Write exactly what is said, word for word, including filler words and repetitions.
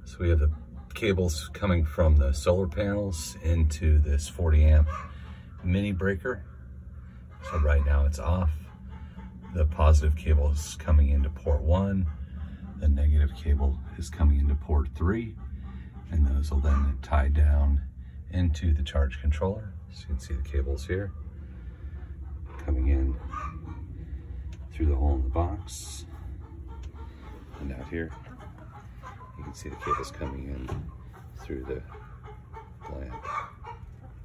So we have the cables coming from the solar panels into this forty amp mini breaker. So right now it's off. The positive cable is coming into port one. The negative cable is coming into port three. And those will then tie down into the charge controller. So you can see the cables here coming in through the hole in the box. And out here, you can see the cables coming in through the lamp.